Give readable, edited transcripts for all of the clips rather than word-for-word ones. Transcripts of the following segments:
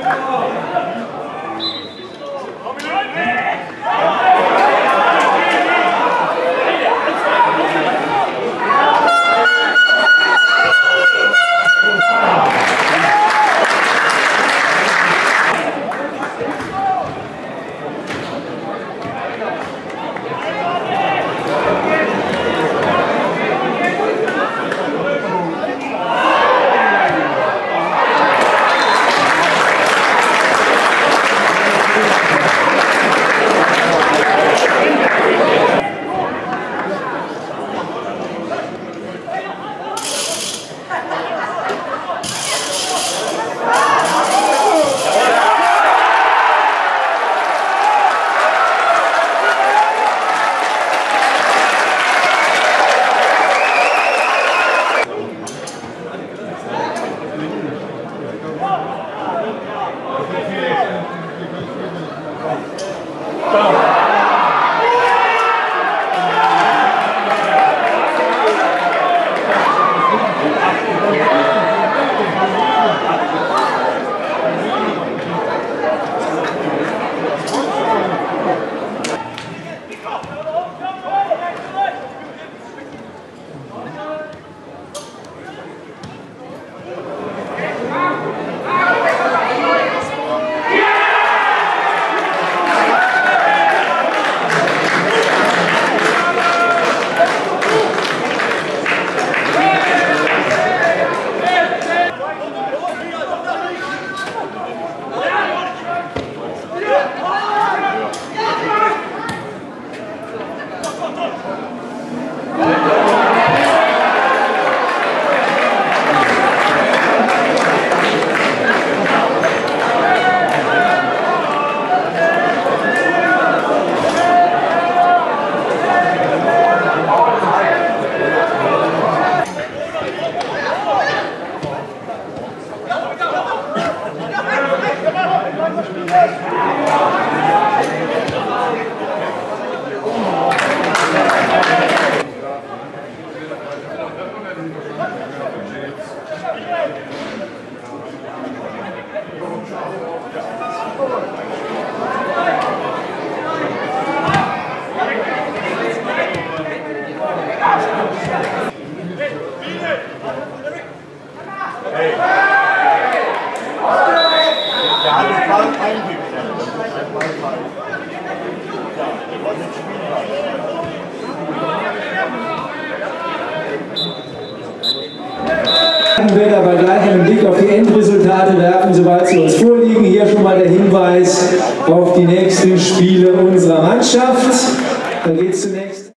Wird aber gleich einen Blick auf die Endresultate werfen, sobald sie uns vorliegen. Hier schon mal der Hinweis auf die nächsten Spiele unserer Mannschaft. Dann geht es zunächst.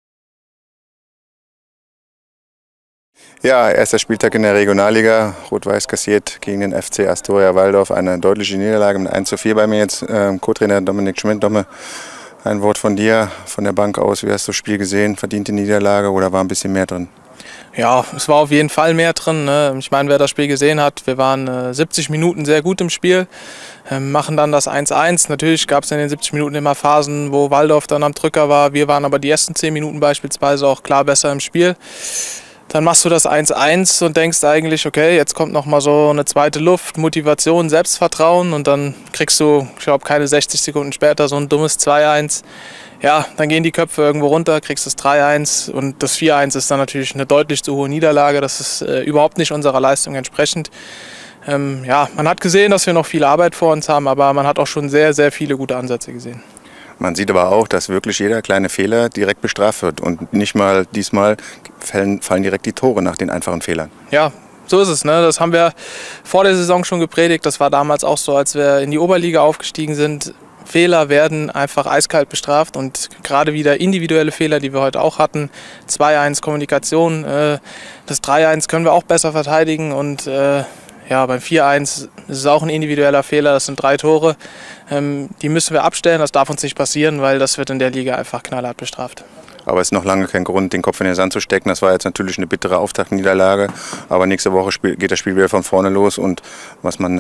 Ja, erster Spieltag in der Regionalliga. Rot-Weiß kassiert gegen den FC Astoria Waldorf eine deutliche Niederlage mit 1:4 bei mir jetzt. Co-Trainer Dominik Schmidt. Domme, ein Wort von dir, von der Bank aus. Wie hast du das Spiel gesehen? Verdiente Niederlage oder war ein bisschen mehr drin? Ja, es war auf jeden Fall mehr drin, ne? Ich meine, wer das Spiel gesehen hat, wir waren 70 Minuten sehr gut im Spiel, machen dann das 1:1. Natürlich gab es in den 70 Minuten immer Phasen, wo Waldorf dann am Drücker war. Wir waren aber die ersten 10 Minuten beispielsweise auch klar besser im Spiel. Dann machst du das 1:1 und denkst eigentlich, okay, jetzt kommt noch mal so eine zweite Luft, Motivation, Selbstvertrauen und dann kriegst du, ich glaube, keine 60 Sekunden später so ein dummes 2:1. Ja, dann gehen die Köpfe irgendwo runter, kriegst das 3:1 und das 4:1 ist dann natürlich eine deutlich zu hohe Niederlage. Das ist überhaupt nicht unserer Leistung entsprechend. Ja, man hat gesehen, dass wir noch viel Arbeit vor uns haben, aber man hat auch schon sehr, sehr viele gute Ansätze gesehen. Man sieht aber auch, dass wirklich jeder kleine Fehler direkt bestraft wird und nicht mal diesmal fallen direkt die Tore nach den einfachen Fehlern. Ja, so ist es, ne? Das haben wir vor der Saison schon gepredigt. Das war damals auch so, als wir in die Oberliga aufgestiegen sind. Fehler werden einfach eiskalt bestraft und gerade wieder individuelle Fehler, die wir heute auch hatten. 2:1 Kommunikation, das 3:1 können wir auch besser verteidigen und ja, beim 4:1 ist es auch ein individueller Fehler, das sind 3 Tore. Die müssen wir abstellen, das darf uns nicht passieren, weil das wird in der Liga einfach knallhart bestraft. Aber es ist noch lange kein Grund, den Kopf in den Sand zu stecken. Das war jetzt natürlich eine bittere Auftaktniederlage, aber nächste Woche geht das Spiel wieder von vorne los und was man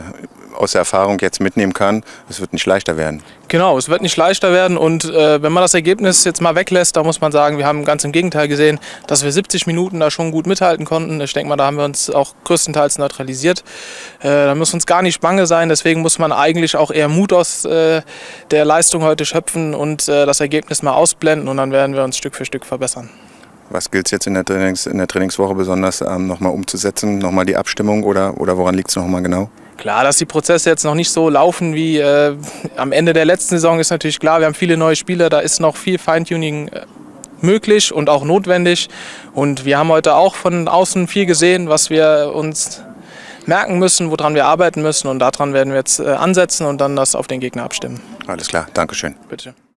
aus der Erfahrung jetzt mitnehmen kann, es wird nicht leichter werden. Genau, es wird nicht leichter werden und wenn man das Ergebnis jetzt mal weglässt, da muss man sagen, wir haben ganz im Gegenteil gesehen, dass wir 70 Minuten da schon gut mithalten konnten. Ich denke mal, da haben wir uns auch größtenteils neutralisiert. Da muss uns gar nicht bange sein, deswegen muss man eigentlich auch eher Mut aus der Leistung heute schöpfen und das Ergebnis mal ausblenden und dann werden wir uns Stück für Stück verbessern. Was gilt es jetzt in der Trainingswoche besonders nochmal umzusetzen, nochmal die Abstimmung oder woran liegt es nochmal genau? Klar, dass die Prozesse jetzt noch nicht so laufen wie am Ende der letzten Saison ist natürlich klar. Wir haben viele neue Spieler, da ist noch viel Feintuning möglich und auch notwendig. Und wir haben heute auch von außen viel gesehen, was wir uns merken müssen, woran wir arbeiten müssen. Und daran werden wir jetzt ansetzen und dann das auf den Gegner abstimmen. Alles klar, Dankeschön. Bitte.